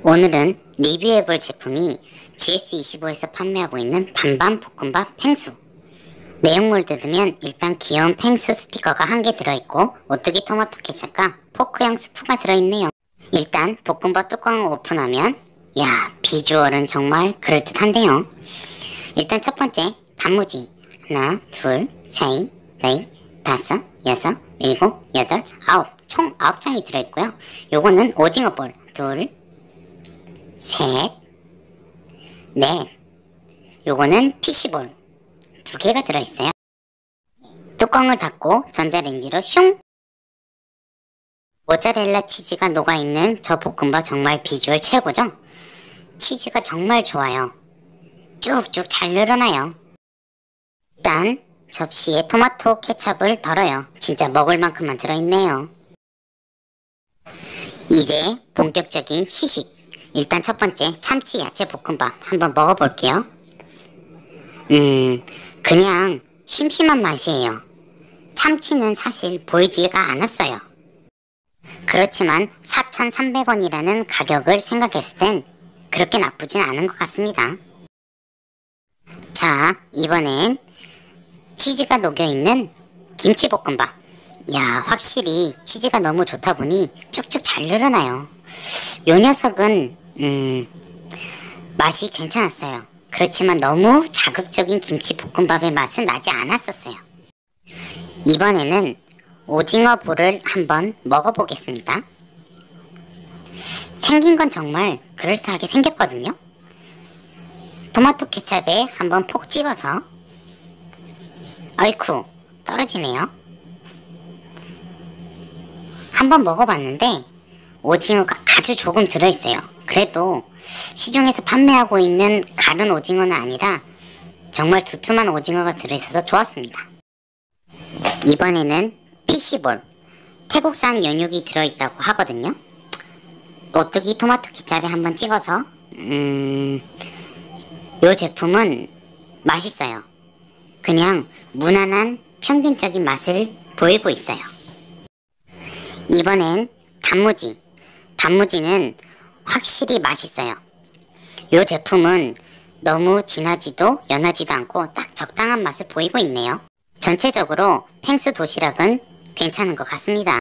오늘은 리뷰해볼 제품이 GS25에서 판매하고 있는 반반 볶음밥 팽수. 내용물 뜯으면 일단 귀여운 팽수 스티커가 한 개 들어있고 오뚜기 토마토 케첩과 포크형 스프가 들어있네요. 일단 볶음밥 뚜껑을 오픈하면 야, 비주얼은 정말 그럴듯한데요. 일단 첫 번째 단무지 하나, 둘, 셋, 넷, 다섯, 여섯, 일곱, 여덟, 아홉, 총 9장이 들어있고요. 요거는 오징어볼 둘, 셋, 넷, 요거는 피시볼 2개가 들어있어요. 뚜껑을 닫고 전자레인지로 슝! 모짜렐라 치즈가 녹아있는 저 볶음밥 정말 비주얼 최고죠? 치즈가 정말 좋아요. 쭉쭉 잘 늘어나요. 일단 접시에 토마토 케첩을 덜어요. 진짜 먹을 만큼만 들어있네요. 이제 본격적인 시식. 일단 첫 번째 참치 야채 볶음밥 한번 먹어볼게요. 그냥 심심한 맛이에요. 참치는 사실 보이지가 않았어요. 그렇지만 4,300원이라는 가격을 생각했을 땐 그렇게 나쁘진 않은 것 같습니다. 자, 이번엔 치즈가 녹여있는 김치볶음밥. 야, 확실히 치즈가 너무 좋다 보니 쭉쭉 잘 늘어나요. 요 녀석은 맛이 괜찮았어요. 그렇지만 너무 자극적인 김치볶음밥의 맛은 나지 않았었어요. 이번에는 오징어 볼을 한번 먹어보겠습니다. 생긴 건 정말 그럴싸하게 생겼거든요. 토마토 케첩에 한번 폭 찍어서 어이쿠 떨어지네요. 한번 먹어봤는데 오징어가 아주 조금 들어있어요. 그래도 시중에서 판매하고 있는 가른 오징어는 아니라 정말 두툼한 오징어가 들어있어서 좋았습니다. 이번에는 피시볼, 태국산 연육이 들어있다고 하거든요. 오뚜기 토마토 케첩에 한번 찍어서 요 제품은 맛있어요. 그냥 무난한 평균적인 맛을 보이고 있어요. 이번엔 단무지. 단무지는 확실히 맛있어요. 요 제품은 너무 진하지도 연하지도 않고 딱 적당한 맛을 보이고 있네요. 전체적으로 팽수 도시락은 괜찮은 것 같습니다.